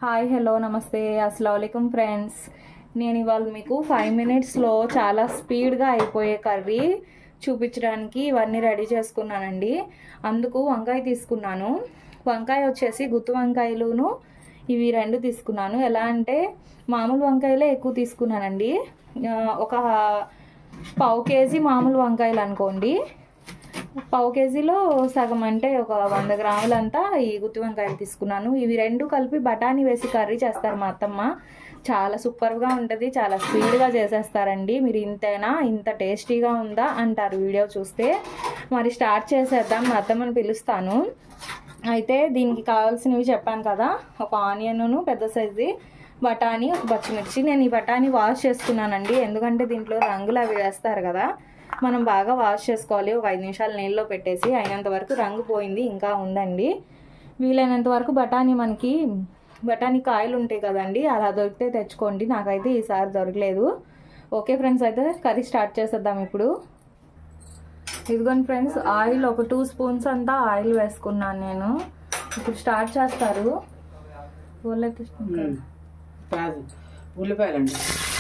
Hi hello నమస్తే అస్సలాముఅలైకుం friends. నేను ఇవాళ మీకు 5 మినిట్స్లో చాలా స్పీడ్గా అయిపోయే కర్రీ చూపించడానికి ఇవన్నీ రెడీ చేసుకున్నానండి. అందుకు వంకాయ తీసుకున్నాను. వంకాయ వచ్చేసి గుత్తి వంకాయలును ఇవి రెండు తీసుకున్నాను. ఎలా అంటే మామూలు వంకాయలే ఎక్కువ తీసుకున్నానండి. ఒక పావు కేజీ మామూలు వంకాయలు అనుకోండి. పావు కేజీలో సగం అంటే ఒక 100 గ్రాములంతా ఈ గుత్తి వంకాయలు తీసుకున్నాను. ఇవి రెండు కలిపి బఠానీ వేసి కర్రీ చేస్తారు మా అత్తమ్మ. చాలా సూపర్గా ఉంటుంది, చాలా స్పీడ్గా చేసేస్తారండి. మీరు ఇంతేనా, ఇంత టేస్టీగా ఉందా అంటారు వీడియో చూస్తే. మరి స్టార్ట్ చేసేద్దాం. మా అత్తమ్మని పిలుస్తాను. అయితే దీనికి కావాల్సినవి చెప్పాను కదా, ఒక ఆనియన్, పెద్ద సైజు బఠానీ, ఒక పచ్చిమిర్చి. నేను ఈ బఠానీ వాష్ చేసుకున్నానండి, ఎందుకంటే దీంట్లో రంగులు అవి వేస్తారు కదా, మనం బాగా వాష్ చేసుకోవాలి. ఒక 5 నిమిషాలు నీళ్ళలో పెట్టేసి. అయినంత వరకు రంగు పోయింది, ఇంకా ఉందండి. వీలైనంత వరకు బఠానీ కాయలు ఉంటాయి కదండి, అలా దొరికితే తెచ్చుకోండి. నాకైతే ఈసారి దొరకలేదు. ఓకే ఫ్రెండ్స్, అయితే కర్రీ స్టార్ట్ చేసేద్దాం ఇప్పుడు. ఇదిగోండి ఫ్రెండ్స్, ఆయిల్ ఒక 2 స్పూన్స్ అంతా ఆయిల్ వేసుకున్నాను నేను. ఇప్పుడు స్టార్ట్ చేస్తారు. ఉల్లిపాయలండి,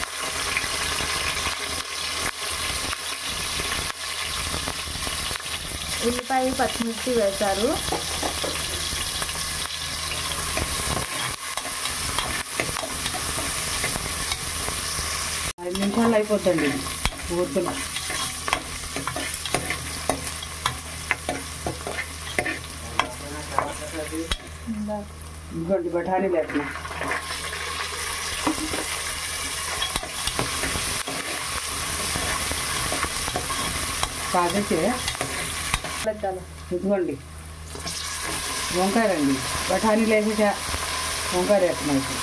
ఉల్లిపాయ పచ్చిమిర్చి వేశారు. ఐదు నిమిషాలు అయిపోద్దండి ఊరుకున్నా. ఇంకోటి బఠానీ లేకుండా కాదైతే ఇదిగోండి వంకాయలండి. బఠానీలు వేసేసా, వంకాయ వేస్తున్నాం. ఇప్పుడు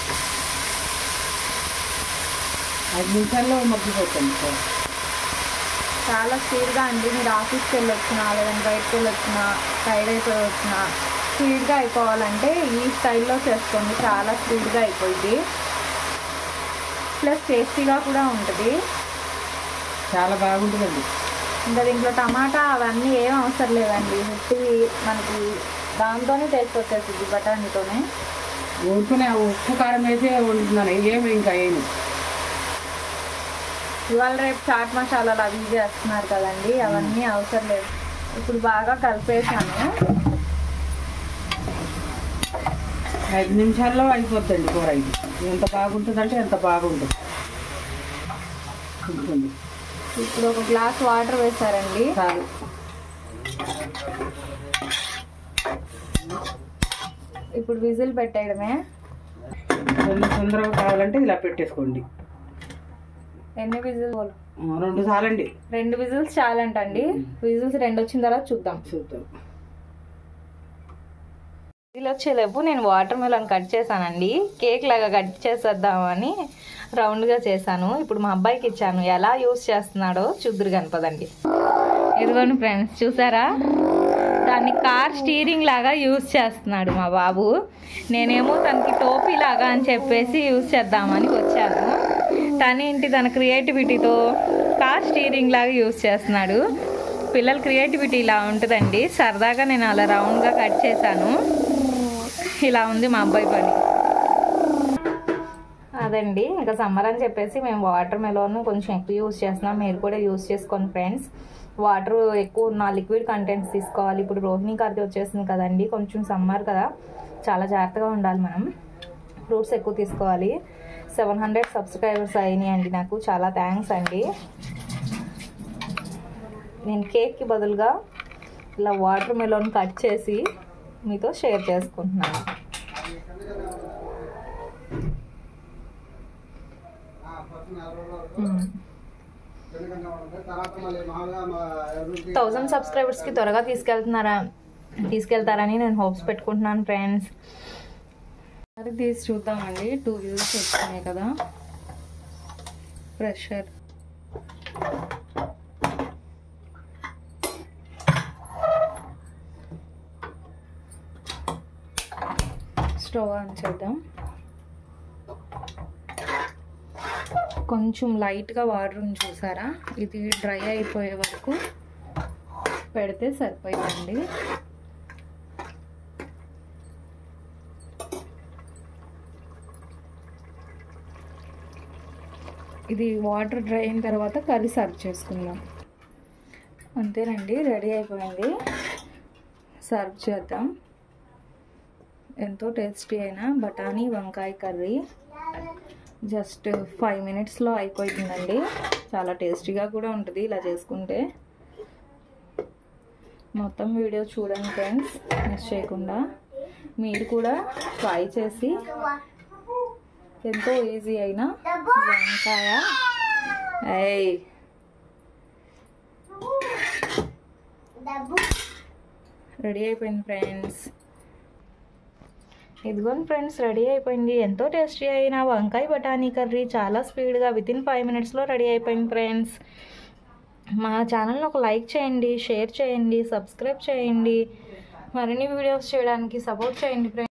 5 నిమిషాల్లో మగ్గిపోతుంది సార్. చాలా స్పీడ్గా అండి. మీరు ఆఫీస్కి వెళ్ళొచ్చినా, లేదంటే బయటకు వెళ్ళొచ్చినా, టైర్డ్ అయిపోయి వచ్చినా, స్పీడ్గా అయిపోవాలంటే ఈ స్టైల్లో చేసుకోండి. చాలా స్పీడ్గా అయిపోయింది, ప్లస్ టేస్టీగా కూడా ఉంటుంది. చాలా బాగుంటుందండి. ఇంకా దీంట్లో టమాటా అవన్నీ ఏం అవసరం లేదండి. ఉట్టి మనకి దాంతోనే టేస్ట్ వచ్చేసింది, బఠానీతోనే. ఊరుకునే ఉప్పు కారం వేసే వండుతున్నాను, ఏమి ఇంకా ఏమి. ఇవాళ రేపు చాట్ మసాలాలు అవి చేస్తున్నారు కదండి, అవన్నీ అవసరం లేదు. ఇప్పుడు బాగా కలిపేసాను. 5 నిమిషాల్లో అయిపోద్దండి కూర. ఇది ఎంత బాగుంటుంది అంటే ఎంత బాగుంటుంది. ఇప్పుడు ఒక గ్లాస్ వాటర్ వేసారండి. చాలు. ఇప్పుడు విజిల్ పెట్టేయడమే. తొందరగా కావాలంటే ఇలా పెట్టేసుకోండి. ఎన్ని విజిల్? 2 చాలండి. 2 విజిల్స్ చాలంటండి. విజిల్స్ 2 వచ్చిన తర్వాత చూద్దాం. విజిల్ వచ్చేలేపు నేను వాటర్ మెలన్ కట్ చేశానండి. కేక్ లాగా కట్ చేసేద్దామని రౌండ్గా చేశాను. ఇప్పుడు మా అబ్బాయికి ఇచ్చాను. ఎలా యూస్ చేస్తున్నాడో చూద్దరు కనపదండి. ఇదిగోండి ఫ్రెండ్స్, చూసారా, దాన్ని కార్ స్టీరింగ్ లాగా యూస్ చేస్తున్నాడు మా బాబు. నేనేమో తనకి టోపీ లాగా అని చెప్పేసి యూస్ చేద్దామని వచ్చాను. తనేంటి తన క్రియేటివిటీతో కార్ స్టీరింగ్ లాగా యూస్ చేస్తున్నాడు. పిల్లల క్రియేటివిటీ ఇలా ఉంటుందండి. సరదాగా నేను అలా రౌండ్గా కట్ చేశాను. ఇలా ఉంది మా అబ్బాయి పని. అదండి, ఇంకా సమ్మర్ అని చెప్పేసి మేము వాటర్ మెలోన్ కొంచెం ఎక్కువ యూజ్ చేస్తున్నాం. మీరు కూడా యూజ్ చేసుకోండి ఫ్రెండ్స్. వాటర్ ఎక్కువ ఉన్న లిక్విడ్ కంటెంట్స్ తీసుకోవాలి. ఇప్పుడు రోహిణి కర్రీ వచ్చేసింది కదండి, కొంచెం సమ్మర్ కదా, చాలా జాగ్రత్తగా ఉండాలి. మనం ఫ్రూట్స్ ఎక్కువ తీసుకోవాలి. 700 సబ్స్క్రైబర్స్ అయినాయి అండి నాకు. చాలా థ్యాంక్స్ అండి. నేను కేక్కి బదులుగా ఇలా వాటర్ మెలోన్ కట్ చేసి మీతో షేర్ చేసుకుంటున్నాను. థౌసండ్ సబ్స్క్రైబర్స్కి త్వరగా తీసుకెళ్తారని నేను హోప్స్ పెట్టుకుంటున్నాను ఫ్రెండ్స్. అది తీసి చూద్దామండి. 2 విజిల్స్ వచ్చినాయి కదా. ప్రెషర్ స్టవ్ ఆన్ చేద్దాం. కొంచెం లైట్గా వాటర్ ఉంది చూసారా, ఇది డ్రై అయిపోయే వరకు పెడితే ఇది వాటర్ డ్రై అయిన తర్వాత కర్రీ సర్వ్ చేసుకుందాం. అంతేనండి, రెడీ అయిపోయింది. సర్వ్ చేద్దాం. ఎంతో టేస్టీ అయిన బఠానీ వంకాయ కర్రీ జస్ట్ 5 మినిట్స్లో అయిపోతుందండి. చాలా టేస్టీగా కూడా ఉంటుంది ఇలా చేసుకుంటే. మొత్తం వీడియో చూడండి ఫ్రెండ్స్, మిస్ చేయకుండా. మీరు కూడా ట్రై చేసి ఎంతో ఈజీ అయిన వంకాయ రెడీ అయిపోయింది ఫ్రెండ్స్. ఇదిగోండి ఫ్రెండ్స్, రెడీ అయిపోయింది. ఎంతో టేస్టీ అయిన వంకాయ బఠానీ కర్రీ చాలా స్పీడ్గా వితిన్ 5 మినిట్స్లో రెడీ అయిపోయింది ఫ్రెండ్స్. మా ఛానల్ని ఒక లైక్ చేయండి, షేర్ చేయండి, సబ్స్క్రైబ్ చేయండి. మరిన్ని వీడియోస్ చేయడానికి సపోర్ట్ చేయండి ఫ్రెండ్స్.